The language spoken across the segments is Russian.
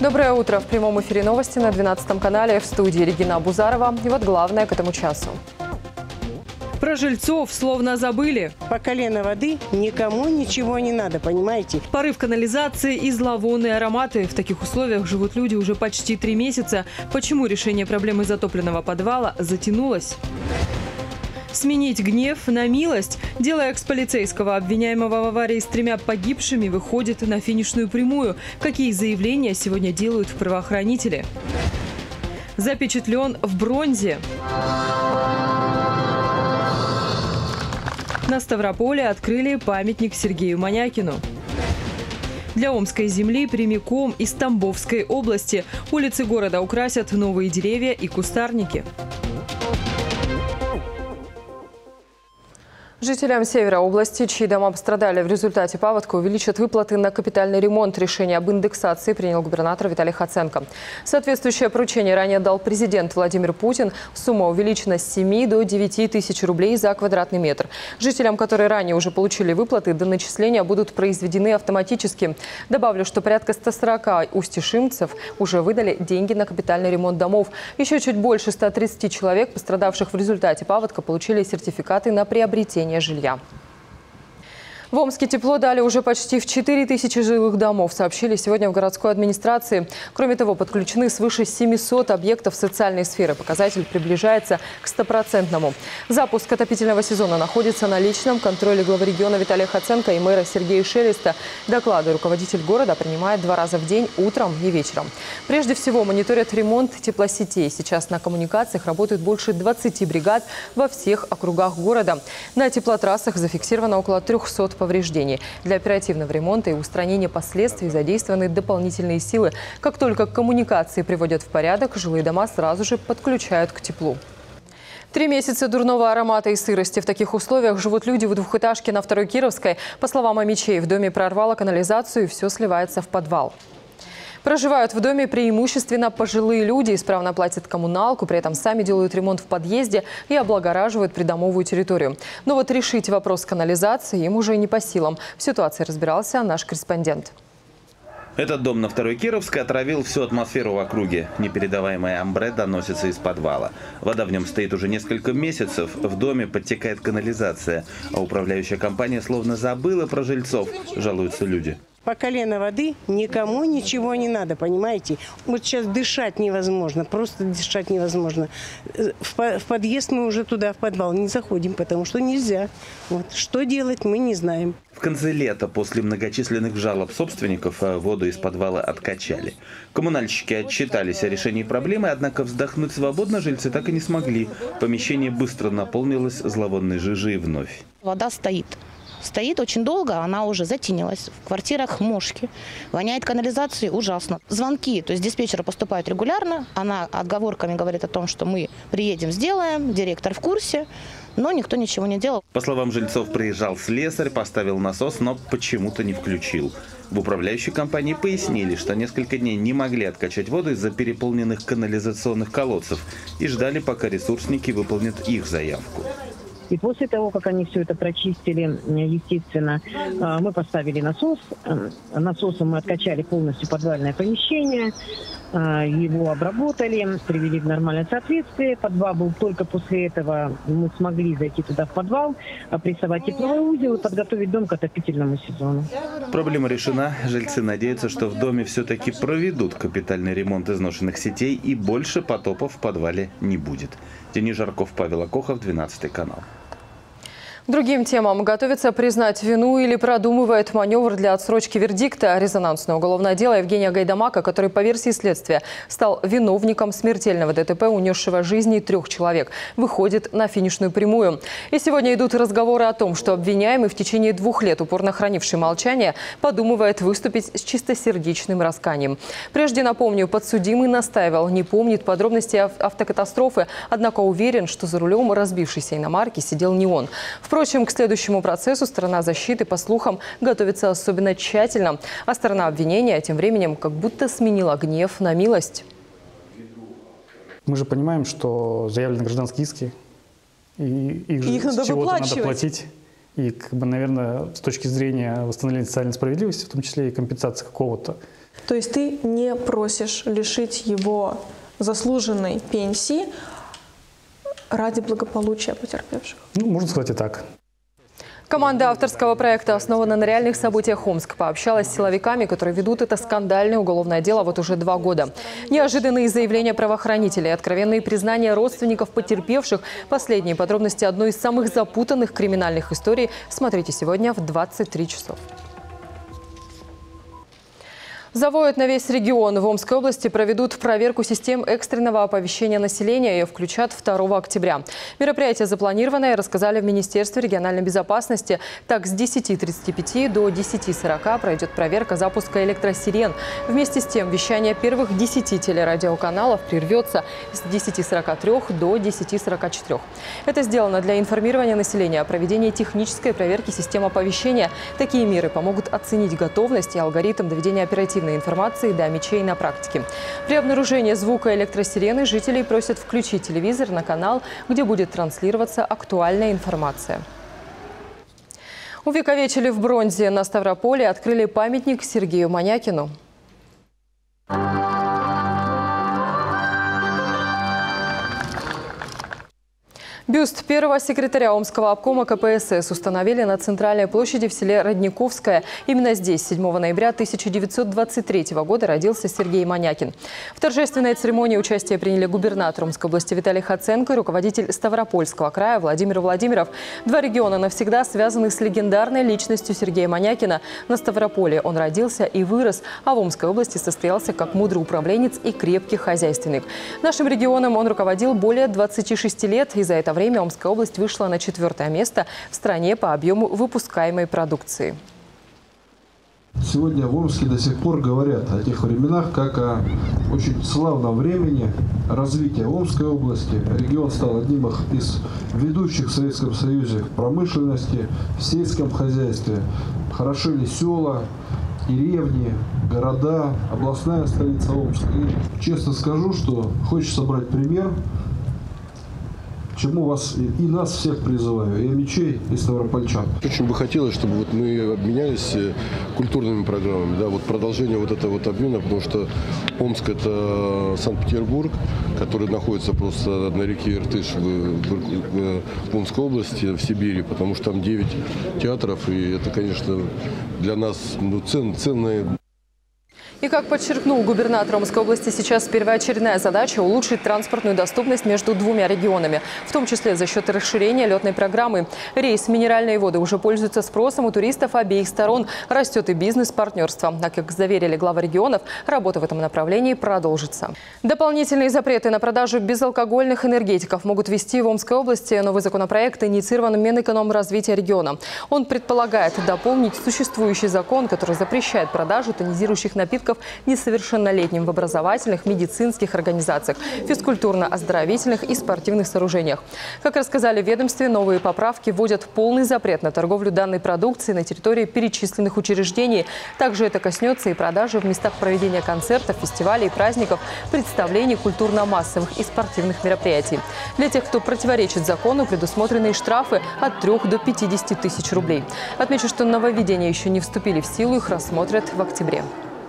Доброе утро. В прямом эфире новости на 12 канале. В студии Регина Бузарова. И вот главное к этому часу. Про жильцов словно забыли. По колено воды никому ничего не надо, понимаете? Порыв канализации и зловонные ароматы. В таких условиях живут люди уже почти 3 месяца. Почему решение проблемы затопленного подвала затянулось? Сменить гнев на милость. Дело экс-полицейского, обвиняемого в аварии с 3 погибшими, выходит на финишную прямую. Какие заявления сегодня делают правоохранители? Запечатлен в бронзе. На Ставрополе открыли памятник Сергею Манякину. Для Омской земли прямиком из Тамбовской области. Улицы города украсят новые деревья и кустарники. Жителям севера области, чьи дома пострадали в результате паводка, увеличат выплаты на капитальный ремонт. Решение об индексации принял губернатор Виталий Хоценко. Соответствующее поручение ранее дал президент Владимир Путин. Сумма увеличена с 7 до 9 тысяч рублей за квадратный метр. Жителям, которые ранее уже получили выплаты, доначисления будут произведены автоматически. Добавлю, что порядка 140 устишимцев уже выдали деньги на капитальный ремонт домов. Еще чуть больше 130 человек, пострадавших в результате паводка, получили сертификаты на приобретение жилья. В Омске тепло дали уже почти в 4000 жилых домов, сообщили сегодня в городской администрации. Кроме того, подключены свыше 700 объектов социальной сферы. Показатель приближается к 100%. Запуск отопительного сезона находится на личном контроле главы региона Виталия Хоценко и мэра Сергея Шелеста. Доклады руководитель города принимает 2 раза в день, утром и вечером. Прежде всего, мониторят ремонт теплосетей. Сейчас на коммуникациях работают больше 20 бригад во всех округах города. На теплотрассах зафиксировано около 300 повреждений. Для оперативного ремонта и устранения последствий задействованы дополнительные силы. Как только коммуникации приводят в порядок, жилые дома сразу же подключают к теплу. 3 месяца дурного аромата и сырости. В таких условиях живут люди в двухэтажке на 2-й Кировской. По словам Амичей, в доме прорвало канализацию и все сливается в подвал. Проживают в доме преимущественно пожилые люди, исправно платят коммуналку, при этом сами делают ремонт в подъезде и облагораживают придомовую территорию. Но вот решить вопрос канализации им уже не по силам. В ситуации разбирался наш корреспондент. Этот дом на 2-й Кировской отравил всю атмосферу в округе. Непередаваемое амбре доносится из подвала. Вода в нем стоит уже несколько месяцев. В доме подтекает канализация. А управляющая компания словно забыла про жильцов, жалуются люди. По колено воды никому ничего не надо, понимаете? Вот сейчас дышать невозможно, просто дышать невозможно. В подъезд мы уже туда, в подвал, не заходим, потому что нельзя. Вот. Что делать, мы не знаем. В конце лета после многочисленных жалоб собственников воду из подвала откачали. Коммунальщики отчитались о решении проблемы, однако вздохнуть свободно жильцы так и не смогли. Помещение быстро наполнилось зловонной жижей вновь. Вода стоит. Стоит очень долго, она уже затенилась. В квартирах мошки. Воняет канализацией ужасно. Звонки, то есть диспетчеры поступают регулярно. Она отговорками говорит о том, что мы приедем, сделаем, директор в курсе. Но никто ничего не делал. По словам жильцов, приезжал слесарь, поставил насос, но почему-то не включил. В управляющей компании пояснили, что несколько дней не могли откачать воду из-за переполненных канализационных колодцев и ждали, пока ресурсники выполнят их заявку. И после того, как они все это прочистили, естественно, мы поставили насос. Насосом мы откачали полностью подвальное помещение, его обработали, привели в нормальное соответствие. Подвал был только после этого, мы смогли зайти туда в подвал, прессовать тепловой узел и подготовить дом к отопительному сезону. Проблема решена. Жильцы надеются, что в доме все-таки проведут капитальный ремонт изношенных сетей и больше потопов в подвале не будет. Денис Жарков, Павел Акохов, 12 канал. Другим темам. Готовится признать вину или продумывает маневр для отсрочки вердикта. Резонансное уголовное дело Евгения Гайдамака, который по версии следствия стал виновником смертельного ДТП, унесшего жизни 3 человек, выходит на финишную прямую. И сегодня идут разговоры о том, что обвиняемый, в течение 2 лет упорно хранивший молчание, подумывает выступить с чистосердечным раскаянием. Прежде, напомню, подсудимый настаивал, не помнит подробностей автокатастрофы, однако уверен, что за рулем разбившейся иномарки сидел не он. Впрочем, к следующему процессу сторона защиты, по слухам, готовится особенно тщательно. А сторона обвинения тем временем как будто сменила гнев на милость. Мы же понимаем, что заявлены гражданские иски, и их надо чего-то надо платить. И, наверное, с точки зрения восстановления социальной справедливости, в том числе и компенсации какого-то То есть ты не просишь лишить его заслуженной пенсии ради благополучия потерпевших? Ну, можно сказать и так. Команда авторского проекта основана на реальных событиях Омска. Пообщалась с силовиками, которые ведут это скандальное уголовное дело вот уже 2 года. Неожиданные заявления правоохранителей, откровенные признания родственников потерпевших. Последние подробности одной из самых запутанных криминальных историй смотрите сегодня в 23 часов. Завоют на весь регион. В Омской области проведут проверку систем экстренного оповещения населения. Ее включат 2 октября. Мероприятие запланированное, рассказали в Министерстве региональной безопасности. Так, с 10:35 до 10:40 пройдет проверка запуска электросирен. Вместе с тем, вещание первых 10 телерадиоканалов прервется с 10:43 до 10:44. Это сделано для информирования населения о проведении технической проверки систем оповещения. Такие меры помогут оценить готовность и алгоритм доведения оперативной информации до мечей на практике. При обнаружении звука электросирены жителей просят включить телевизор на канал, где будет транслироваться актуальная информация. Увековечили в бронзе. На Ставрополе открыли памятник Сергею Манякину. Бюст первого секретаря Омского обкома КПСС установили на центральной площади в селе Родниковское. Именно здесь 7 ноября 1923 года родился Сергей Манякин. В торжественной церемонии участие приняли губернатор Омской области Виталий Хаценко и руководитель Ставропольского края Владимир Владимиров. 2 региона навсегда связаны с легендарной личностью Сергея Манякина. На Ставрополе он родился и вырос, а в Омской области состоялся как мудрый управленец и крепкий хозяйственник. Нашим регионом он руководил более 26 лет, и за это время Омская область вышла на 4-е место в стране по объему выпускаемой продукции. Сегодня в Омске до сих пор говорят о тех временах, как о очень славном времени развития Омской области. Регион стал одним из ведущих в Советском Союзе в промышленности, в сельском хозяйстве. Хорошели села, деревни, города, областная столица Омска. И честно скажу, что хочется брать пример, к чему вас и нас всех призываю, и омичей, и ставропольчан. Очень бы хотелось, чтобы вот мы обменялись культурными программами, да, вот продолжение вот этого вот обмена, потому что Омск – это Санкт-Петербург, который находится просто на реке Иртыш в Омской области, в Сибири, потому что там 9 театров, и это, конечно, для нас ценное. И как подчеркнул губернатор Омской области, сейчас первоочередная задача – улучшить транспортную доступность между 2 регионами, в том числе за счет расширения летной программы. Рейс «Минеральные воды» уже пользуется спросом у туристов обеих сторон. Растет и бизнес-партнерство. А как заверили главы регионов, работа в этом направлении продолжится. Дополнительные запреты на продажу безалкогольных энергетиков могут ввести в Омской области. Новый законопроект инициирован Минэкономразвития региона. Он предполагает дополнить существующий закон, который запрещает продажу тонизирующих напитков несовершеннолетним в образовательных, медицинских организациях, физкультурно-оздоровительных и спортивных сооружениях. Как рассказали в ведомстве, новые поправки вводят полный запрет на торговлю данной продукцией на территории перечисленных учреждений. Также это коснется и продажи в местах проведения концертов, фестивалей, праздников, представлений, культурно-массовых и спортивных мероприятий. Для тех, кто противоречит закону, предусмотрены штрафы от 3 до 50 тысяч рублей. Отмечу, что нововведения еще не вступили в силу, их рассмотрят в октябре.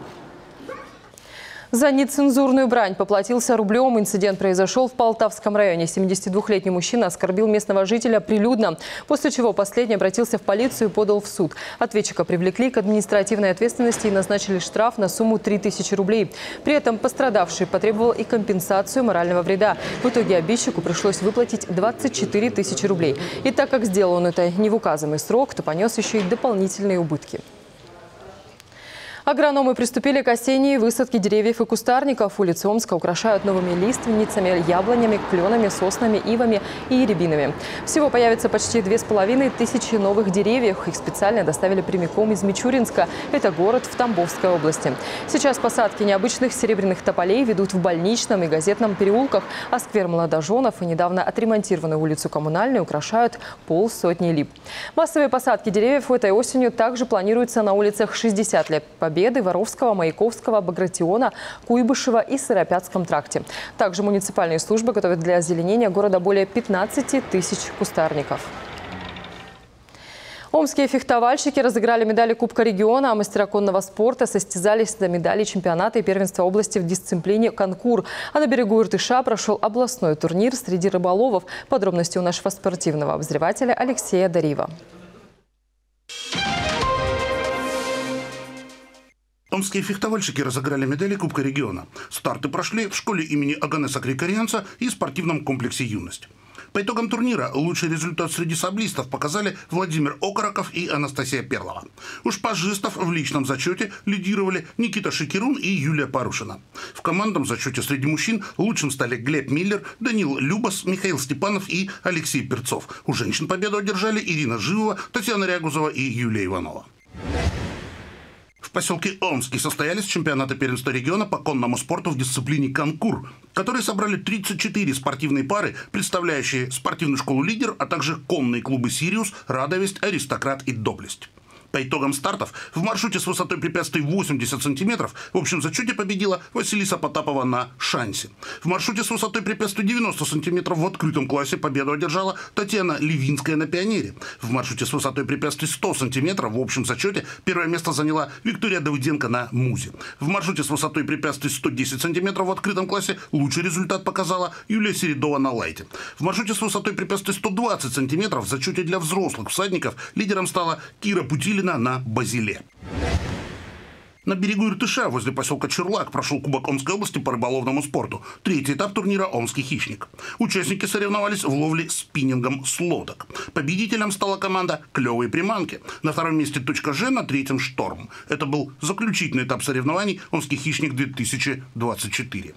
За нецензурную брань поплатился рублем. Инцидент произошел в Полтавском районе. 72-летний мужчина оскорбил местного жителя прилюдно, после чего последний обратился в полицию и подал в суд. Ответчика привлекли к административной ответственности и назначили штраф на сумму 3000 рублей. При этом пострадавший потребовал и компенсацию морального вреда. В итоге обидчику пришлось выплатить 24 тысячи рублей. И так как сделал он это не в указанный срок, то понес еще и дополнительные убытки. Агрономы приступили к осенней высадке деревьев и кустарников. Улицы Омска украшают новыми лиственницами, яблонями, кленами, соснами, ивами и рябинами. Всего появится почти 2500 новых деревьев. Их специально доставили прямиком из Мичуринска. Это город в Тамбовской области. Сейчас посадки необычных серебряных тополей ведут в Больничном и Газетном переулках, а сквер Молодоженов и недавно отремонтированную улицу Коммунальную украшают 500 лип. Массовые посадки деревьев этой осенью также планируются на улицах 60 лет Победы, Воровского, Маяковского, Багратиона, Куйбышева и Сыропятском тракте. Также муниципальные службы готовят для озеленения города более 15 тысяч кустарников. Омские фехтовальщики разыграли медали Кубка региона, а мастера конного спорта состязались за медали чемпионата и первенства области в дисциплине конкур. А на берегу Иртыша прошел областной турнир среди рыболовов. Подробности у нашего спортивного обозревателя Алексея Дарива. Омские фехтовальщики разыграли медали Кубка региона. Старты прошли в школе имени Оганеса Крикорианца и спортивном комплексе «Юность». По итогам турнира лучший результат среди саблистов показали Владимир Окороков и Анастасия Перлова. У шпажистов в личном зачете лидировали Никита Шикерун и Юлия Парушина. В командном зачете среди мужчин лучшим стали Глеб Миллер, Данил Любас, Михаил Степанов и Алексей Перцов. У женщин победу одержали Ирина Живова, Татьяна Рягузова и Юлия Иванова. В поселке Омский состоялись чемпионаты первенства региона по конному спорту в дисциплине конкур, которые собрали 34 спортивные пары, представляющие спортивную школу «Лидер», а также конные клубы «Сириус», «Радовесть», «Аристократ» и «Доблесть». По итогам стартов в маршруте с высотой препятствий 80 сантиметров в общем зачете победила Василиса Потапова на шансе. В маршруте с высотой препятствий 90 сантиметров в открытом классе победу одержала Татьяна Левинская на пионере. В маршруте с высотой препятствий 100 сантиметров в общем зачете первое место заняла Виктория Давыденко на музе. В маршруте с высотой препятствий 110 сантиметров в открытом классе лучший результат показала Юлия Середова на лайте. В маршруте с высотой препятствий 120 сантиметров в зачете для взрослых всадников лидером стала Кира Путилина на базиле. На берегу Иртыша возле поселка Черлак прошел Кубок Омской области по рыболовному спорту. Третий этап турнира «Омский хищник». Участники соревновались в ловле спиннингом с лодок. Победителем стала команда «Клевые приманки». На втором месте «Точка Ж», на третьем «Шторм». Это был заключительный этап соревнований «Омский хищник-2024».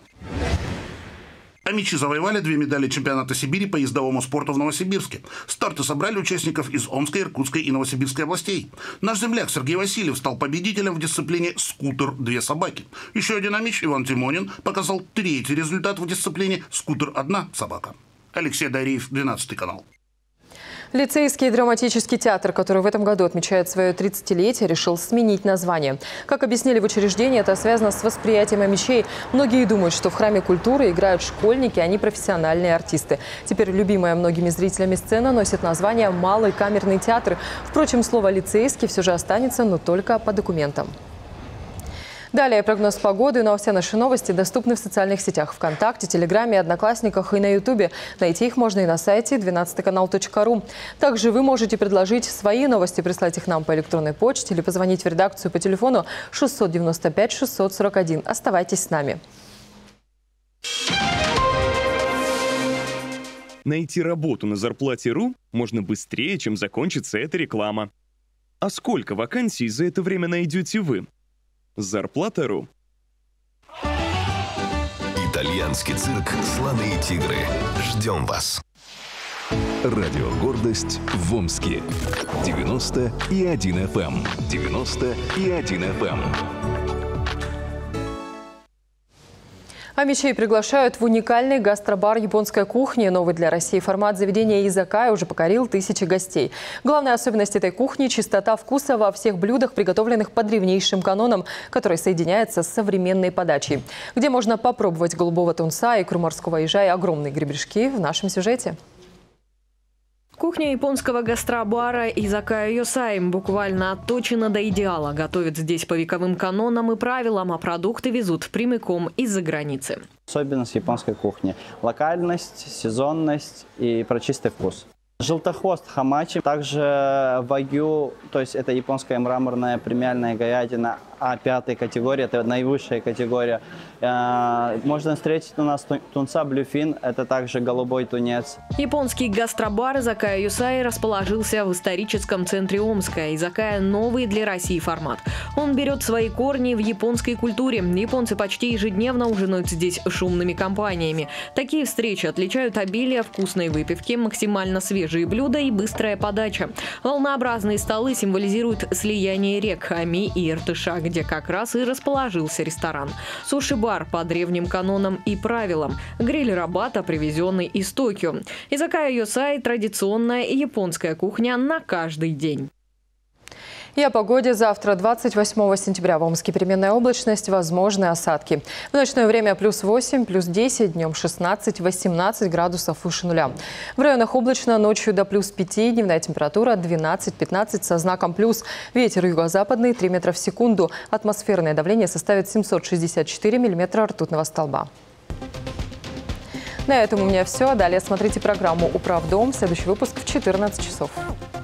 Омичи завоевали 2 медали чемпионата Сибири по ездовому спорту в Новосибирске. Старты собрали участников из Омской, Иркутской и Новосибирской областей. Наш земляк Сергей Васильев стал победителем в дисциплине «Скутер. 2 собаки». Еще один омич, Иван Тимонин, показал третий результат в дисциплине «Скутер. 1 собака». Алексей Дариев, 12 канал. Лицейский драматический театр, который в этом году отмечает свое 30-летие, решил сменить название. Как объяснили в учреждении, это связано с восприятием омичей. Многие думают, что в храме культуры играют школьники, а не профессиональные артисты. Теперь любимая многими зрителями сцена носит название «Малый камерный театр». Впрочем, слово «лицейский» все же останется, но только по документам. Далее прогноз погоды, но все наши новости доступны в социальных сетях ВКонтакте, Телеграме, Одноклассниках и на Ютубе. Найти их можно и на сайте 12kanal.ru. Также вы можете предложить свои новости, прислать их нам по электронной почте или позвонить в редакцию по телефону 695 641. Оставайтесь с нами. Найти работу на зарплате.ру можно быстрее, чем закончится эта реклама. А сколько вакансий за это время найдете вы? Зарплата.ру. Итальянский цирк «Слоны и тигры». Ждем вас. Радио «Гордость» в Омске. 90,1 FM. 90,1 FM. Омичей приглашают в уникальный гастробар японской кухни. Новый для России формат заведения «Изакая» уже покорил тысячи гостей. Главная особенность этой кухни – чистота вкуса во всех блюдах, приготовленных по древнейшим канонам, который соединяется с современной подачей. Где можно попробовать голубого тунца, икру морского ежа и огромные гребешки в нашем сюжете. Кухня японского гастробара «Изакая Йосай» буквально отточена до идеала. Готовят здесь по вековым канонам и правилам, а продукты везут прямиком из-за границы. Особенность японской кухни – локальность, сезонность и про чистый вкус. Желтохвост хамачи, также вагю, то есть это японская мраморная премиальная говядина А5 категории, это наивысшая категория. Можно встретить у нас тунца блюфин, это также голубой тунец. Японский гастробар «Изакая Йосай» расположился в историческом центре Омска. «Изакая» – новый для России формат. Он берет свои корни в японской культуре. Японцы почти ежедневно ужинают здесь шумными компаниями. Такие встречи отличают обилие вкусной выпивки, максимально свежие блюда и быстрая подача. Волнообразные столы символизируют слияние рек Ами и Иртыша, где как раз и расположился ресторан. Суши-бар по древним канонам и правилам. Гриль рабата, привезенный из Токио. «Изакая Йосай» – традиционная японская кухня на каждый день. И о погоде. Завтра, 28 сентября, в Омске переменная облачность, возможны осадки. В ночное время +8, +10, днем 16-18 градусов выше нуля. В районах облачно, ночью до +5, дневная температура 12-15 со знаком плюс. Ветер юго-западный 3 метра в секунду. Атмосферное давление составит 764 миллиметра ртутного столба. На этом у меня все. Далее смотрите программу «Управдом». Следующий выпуск в 14 часов.